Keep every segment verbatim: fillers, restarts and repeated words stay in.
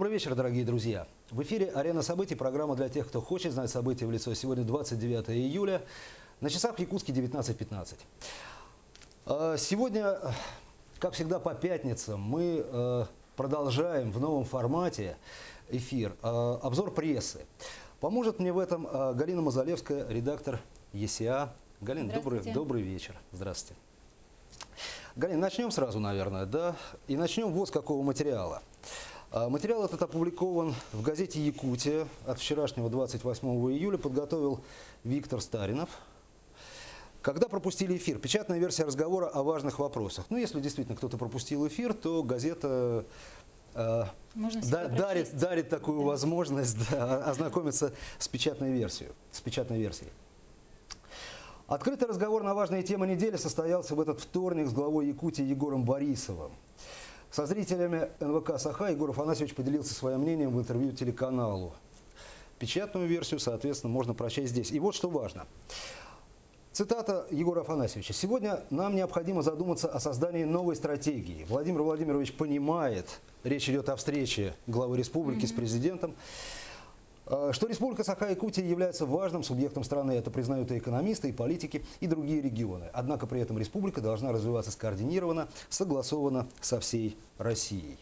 Добрый вечер, дорогие друзья. В эфире «Арена событий», программа для тех, кто хочет знать события в лицо. Сегодня двадцать девятое июля, на часах в Якутске девятнадцать пятнадцать. Сегодня, как всегда по пятницам, мы продолжаем в новом формате эфир «Обзор прессы». Поможет мне в этом Галина Мазалевская, редактор ЕСИА. Галина, добрый, добрый вечер. Здравствуйте. Галина, начнем сразу, наверное, да? И начнем вот с какого материала. Материал этот опубликован в газете «Якутия» от вчерашнего двадцать восьмого июля. Подготовил Виктор Старинов. Когда пропустили эфир? Печатная версия разговора о важных вопросах. Ну, если действительно кто-то пропустил эфир, то газета э, да, дарит, дарит такую да. возможность да, ознакомиться с печатной версией. С печатной версией. Открытый разговор на важные темы недели состоялся в этот вторник с главой Якутии Егором Борисовым. Со зрителями эн вэ ка «Саха» Егор Афанасьевич поделился своим мнением в интервью телеканалу. Печатную версию, соответственно, можно прочесть здесь. И вот что важно. Цитата Егора Афанасьевича. «Сегодня нам необходимо задуматься о создании новой стратегии. Владимир Владимирович понимает, речь идет о встрече главы республики mm-hmm. с президентом, что Республика Саха-Якутия является важным субъектом страны. Это признают и экономисты, и политики, и другие регионы. Однако при этом республика должна развиваться скоординированно, согласованно со всей Россией».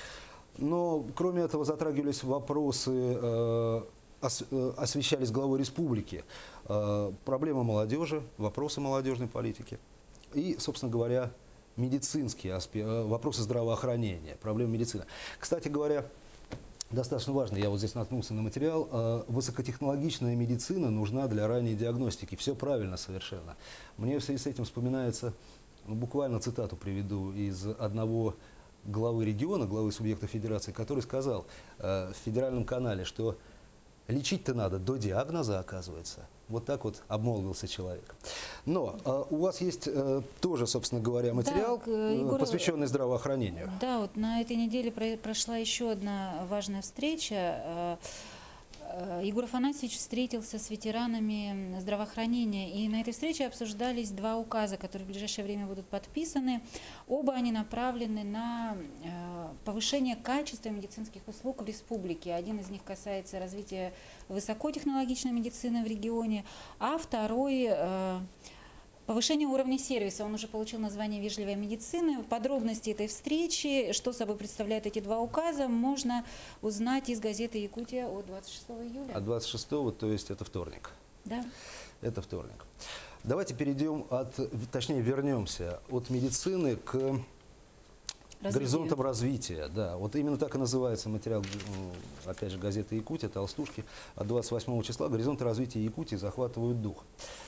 Но кроме этого затрагивались вопросы, э, ос, э, освещались главой республики, э, проблемы молодежи, вопросы молодежной политики и, собственно говоря, медицинские аспекты, э, вопросы здравоохранения, проблемы медицины. Кстати говоря, достаточно важно, я вот здесь наткнулся на материал, высокотехнологичная медицина нужна для ранней диагностики. Все правильно совершенно. Мне в связи с этим вспоминается, ну, буквально цитату приведу из одного главы региона, главы субъекта федерации, который сказал э, в федеральном канале, что лечить-то надо до диагноза, оказывается. Вот так вот обмолвился человек. Но э, у вас есть э, тоже, собственно говоря, материал, да, Егор, посвященный здравоохранению. Да, вот на этой неделе прошла еще одна важная встреча. Егор Афанасьевич встретился с ветеранами здравоохранения, и на этой встрече обсуждались два указа, которые в ближайшее время будут подписаны. Оба они направлены на повышение качества медицинских услуг в республике. Один из них касается развития высокотехнологичной медицины в регионе, а второй – повышение уровня сервиса. Он уже получил название «Вежливая медицина». Подробности этой встречи, что собой представляют эти два указа, можно узнать из газеты «Якутия» от двадцать шестого июля. От двадцать шестого, то есть это вторник. Да. Это вторник. Давайте перейдем от, точнее вернемся от медицины к Развитие. горизонтам развития. Да, вот именно так и называется материал, опять же, газеты «Якутия», толстушки, от двадцать восьмого числа. «Горизонты развития Якутии захватывают дух».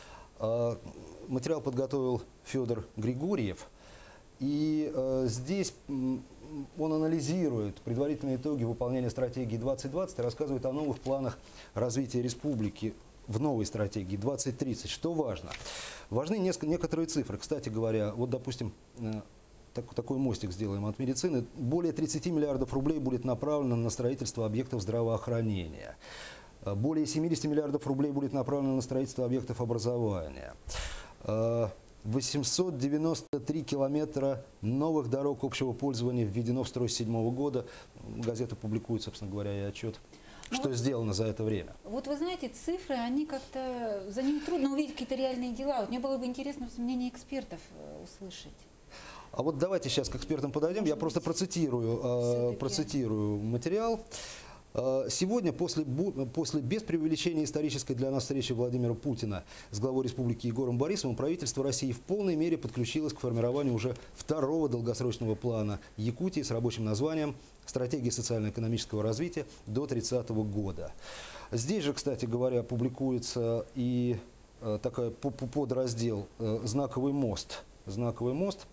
Материал подготовил Федор Григорьев, и э, здесь он анализирует предварительные итоги выполнения стратегии двадцать двадцать и рассказывает о новых планах развития республики в новой стратегии двадцать тридцать. Что важно? Важны несколько, некоторые цифры. Кстати говоря, вот, допустим, э, так, такой мостик сделаем от медицины. Более тридцати миллиардов рублей будет направлено на строительство объектов здравоохранения. Более семидесяти миллиардов рублей будет направлено на строительство объектов образования. восемьсот девяносто три километра новых дорог общего пользования введено в строй с седьмого года. Газета публикует, собственно говоря, и отчет, ну, что вот сделано за это время. Вот вы знаете, цифры, они как-то, за ними трудно увидеть какие-то реальные дела. Вот мне было бы интересно мнение экспертов услышать. А вот давайте сейчас к экспертам подойдем. Может Я быть, просто процитирую, процитирую материал. Сегодня, после, после без преувеличения исторической для нас встречи Владимира Путина с главой республики Егором Борисовым, правительство России в полной мере подключилось к формированию уже второго долгосрочного плана Якутии с рабочим названием «Стратегия социально-экономического развития до тридцатого года». Здесь же, кстати говоря, публикуется и такой подраздел «Знаковый мост». «Знаковый мост»,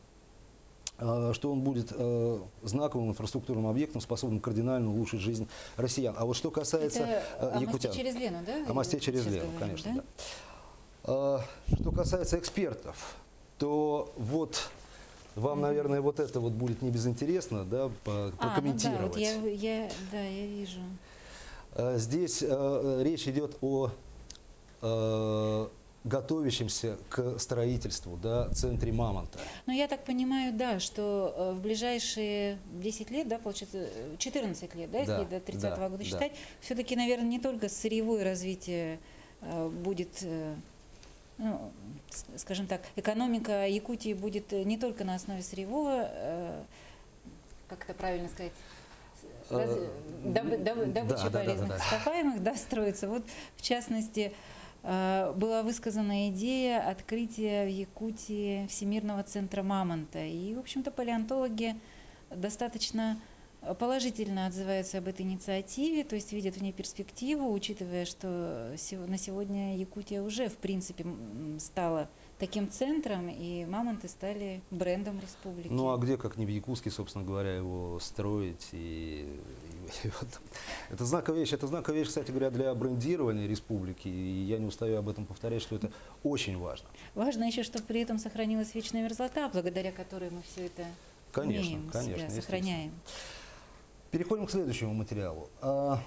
что он будет э, знаковым инфраструктурным объектом, способным кардинально улучшить жизнь россиян. А вот что касается Это э, якутян. О мосте через Лену, да? О мосте через Лену, говорим, конечно, да? Да. Э, что касается экспертов, то вот вам, наверное, вот это вот будет не безинтересно, да, прокомментировать. А, ну да, вот я, я, да, я вижу. Э, здесь э, речь идет о... Э, готовящемся к строительству, да, центре Мамонта. Но я так понимаю, да, что э, в ближайшие десять лет, да, получается, четырнадцать лет, да, если Да, до тридцатого да, года да. считать, все-таки, наверное, не только сырьевое развитие э, будет, э, ну, с- скажем так, экономика Якутии будет э, не только на основе сырьевого, э, как это правильно сказать, с- раз- Э, добы- добы- да, добыча да, да, да, полезных да. ископаемых, да, строится. Вот, в частности, э, была высказана идея открытия в Якутии Всемирного центра Мамонта. И, в общем-то, палеонтологи достаточно положительно отзываются об этой инициативе, то есть видят в ней перспективу, учитывая, что сего- на сегодня Якутия уже, в принципе, м, стала таким центром, и мамонты стали брендом республики. Ну а где, как не в Якутске, собственно говоря, его строить? И, и- и вот. Это знаковая вещь. Это знаковая вещь, кстати говоря, для брендирования республики. И я не устаю об этом повторять, что это очень важно. Важно еще, чтобы при этом сохранилась вечная мерзлота, благодаря которой мы все это Конечно, имеем, конечно, себя, естественно. сохраняем. Переходим к следующему материалу. А,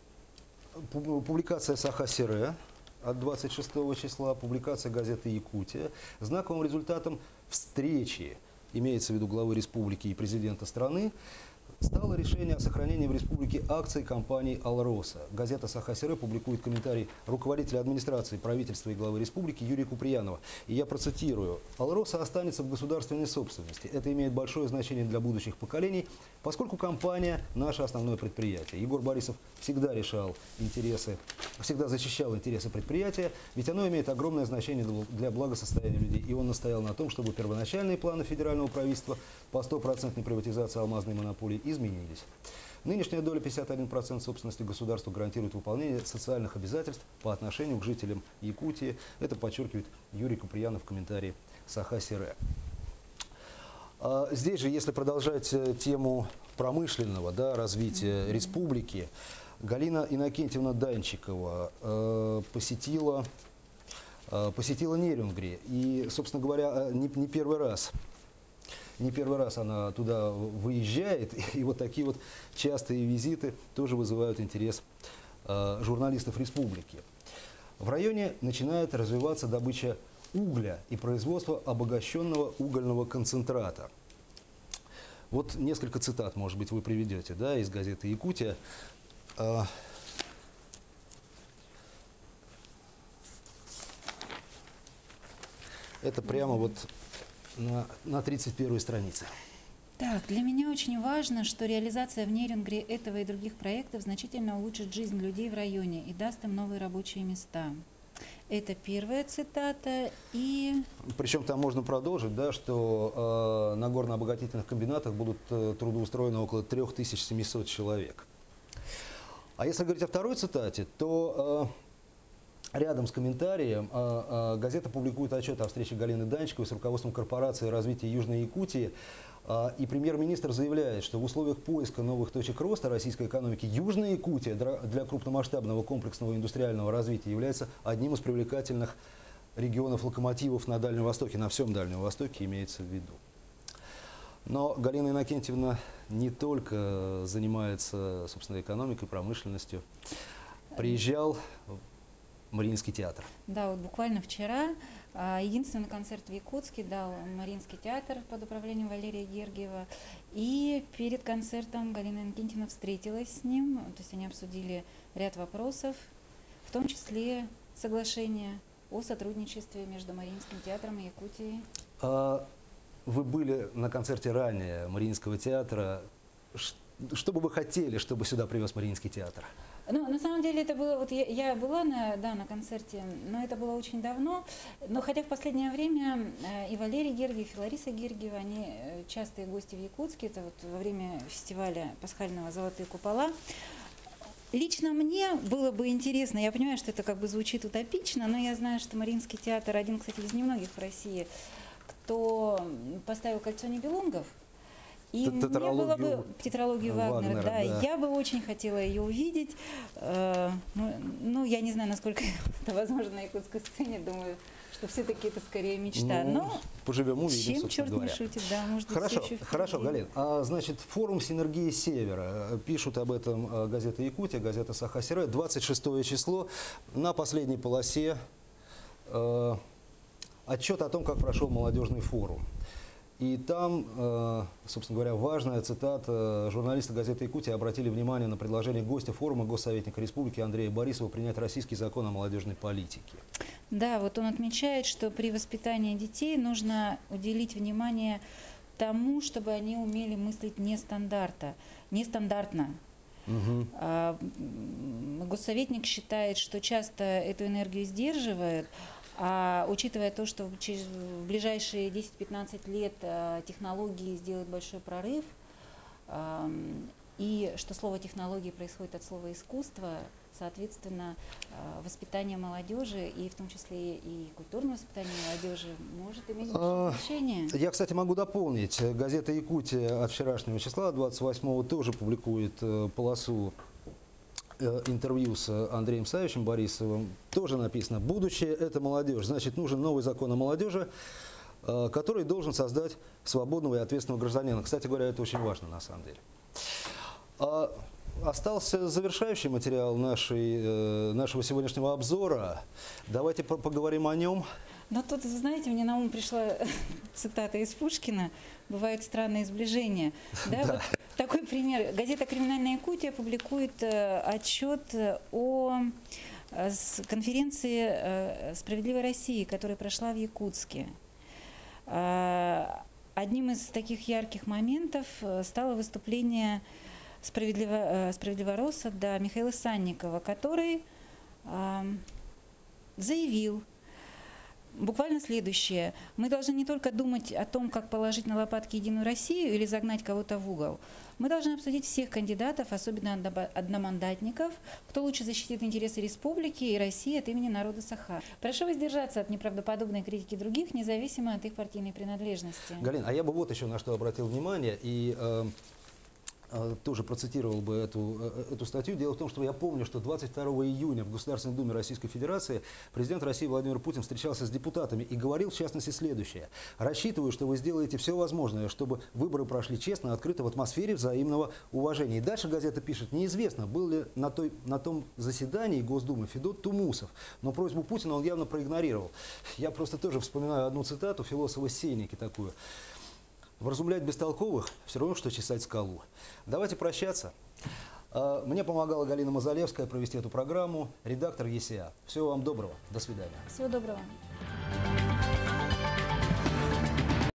пу- Публикация Саха-Сире от двадцать шестого числа, публикация газеты «Якутия». Знаковым результатом встречи, имеется в виду главы республики и президента страны, стало решение о сохранении в республике акций компании «Алроса». Газета «Саха-Сире» публикует комментарий руководителя администрации правительства и главы республики Юрия Куприянова. И я процитирую. «Алроса останется в государственной собственности. Это имеет большое значение для будущих поколений, поскольку компания – наше основное предприятие». Егор Борисов всегда решал интересы, всегда защищал интересы предприятия, ведь оно имеет огромное значение для благосостояния людей. И он настоял на том, чтобы первоначальные планы федерального правительства по стопроцентной приватизации алмазной монополии изменились. Нынешняя доля пятьдесят один процент собственности государства гарантирует выполнение социальных обязательств по отношению к жителям Якутии. Это подчеркивает Юрий Куприянов в комментарии Саха-Сире. А здесь же, если продолжать э, тему промышленного, да, развития республики, Галина Иннокентьевна Данчикова э, посетила, э, посетила Нерюнгри. И, собственно говоря, э, не, не первый раз. Не первый раз она туда выезжает, и вот такие вот частые визиты тоже вызывают интерес э, журналистов республики. В районе начинает развиваться добыча угля и производство обогащенного угольного концентрата. Вот несколько цитат, может быть, вы приведете, да, из газеты «Якутия». Э, Это прямо вот на, на тридцать первой странице. Так, для меня очень важно, что реализация в Нерюнгри этого и других проектов значительно улучшит жизнь людей в районе и даст им новые рабочие места. Это первая цитата. И Причем там можно продолжить, да, что э, на горно-обогатительных комбинатах будут э, трудоустроены около три тысячи семьсот человек. А если говорить о второй цитате, то э, рядом с комментарием э, э, газета публикует отчет о встрече Галины Данчиковой с руководством корпорации развития Южной Якутии. Э, и премьер-министр заявляет, что в условиях поиска новых точек роста российской экономики Южная Якутия для, для крупномасштабного комплексного индустриального развития является одним из привлекательных регионов локомотивов на Дальнем Востоке, на всем Дальнем Востоке имеется в виду. Но Галина Иннокентьевна не только занимается, собственно, экономикой, промышленностью. Приезжал в Мариинский театр. да, вот буквально вчера а, единственный концерт в Якутске дал Мариинский театр под управлением Валерия Гергиева. И перед концертом Галина Иннокентьевна встретилась с ним, то есть они обсудили ряд вопросов, в том числе соглашение о сотрудничестве между Мариинским театром и Якутией. А вы были на концерте ранее Мариинского театра. Ш- Что бы вы хотели, чтобы сюда привез Мариинский театр? Ну, на самом деле это было, вот я, я была на, да, на концерте, но это было очень давно. Но хотя в последнее время э, и Валерий Гергиев, и Лариса Гергиева, они э, частые гости в Якутске, это вот во время фестиваля пасхального «Золотые купола». Лично мне было бы интересно, я понимаю, что это как бы звучит утопично, но я знаю, что Мариинский театр один, кстати, из немногих в России, кто поставил «Кольцо нибелунгов». И мне было бы тетралогию Вагнера, Вагнера, да, да. я бы очень хотела ее увидеть. Э, ну, ну, я не знаю, насколько это возможно на якутской сцене, думаю, что все-таки это скорее мечта. Ну, Но поживем, увидим, чем собственно черт говоря. не шутит, да, может быть, Хорошо, всё еще хорошо, впереди. Галин. А, значит, форум «Синергии Севера». Пишут об этом а, газета «Якутия», газета «Саха-Сире». двадцать шестое число на последней полосе э, отчет о том, как прошел молодежный форум. И там, э, собственно говоря, важная цитата. Журналисты газеты «Якутия» обратили внимание на предложение гостя форума, госсоветника республики Андрея Борисова, принять российский закон о молодежной политике. Да, вот он отмечает, что при воспитании детей нужно уделить внимание тому, чтобы они умели мыслить нестандарта, нестандартно. Угу. А, госсоветник считает, что часто эту энергию сдерживают, а учитывая то, что через, в ближайшие десять-пятнадцать лет а, технологии сделают большой прорыв, а, и что слово «технологии» происходит от слова «искусство», соответственно, а, воспитание молодежи, и в том числе и культурное воспитание молодежи, может иметь большое значение. Я, кстати, могу дополнить. Газета «Якутия» от вчерашнего числа, двадцать восьмого, тоже публикует полосу интервью с Андреем Савичем Борисовым. Тоже написано: «Будущее – это молодежь. Значит, нужен новый закон о молодежи, который должен создать свободного и ответственного гражданина». Кстати говоря, это очень важно на самом деле. Остался завершающий материал нашей, нашего сегодняшнего обзора. Давайте поговорим о нем. Но тут, вы знаете, мне на ум пришла цитата из Пушкина: «Бывают странные сближения». Да, Да. Вот такой пример. Газета «Криминальная Якутия» публикует отчет о конференции «Справедливой России», которая прошла в Якутске. Одним из таких ярких моментов стало выступление справедливо, справедливороса да, Михаила Санникова, который заявил буквально следующее: мы должны не только думать о том, как положить на лопатки Единую Россию или загнать кого-то в угол. Мы должны обсудить всех кандидатов, особенно одномандатников, кто лучше защитит интересы республики и России от имени народа Саха. Прошу воздержаться от неправдоподобной критики других, независимо от их партийной принадлежности. Галина, а я бы вот еще на что обратил внимание и э, э, тоже процитировал бы эту, э, эту статью. Дело в том, что я помню, что двадцать второго июня в Государственной Думе Российской Федерации президент России Владимир Путин встречался с депутатами и говорил, в частности, следующее: «Рассчитываю, что вы сделаете все возможное, чтобы выборы прошли честно, открыто, в атмосфере взаимного уважения». И дальше газета пишет: «Неизвестно, был ли на, той, на том заседании Госдумы Федот Тумусов, но просьбу Путина он явно проигнорировал». Я просто тоже вспоминаю одну цитату философа Сенеки такую: «Вразумлять бестолковых все равно, что чесать скалу». Давайте прощаться. Мне помогала Галина Мазалевская провести эту программу, редактор ЕСИА. Всего вам доброго. До свидания. Всего доброго.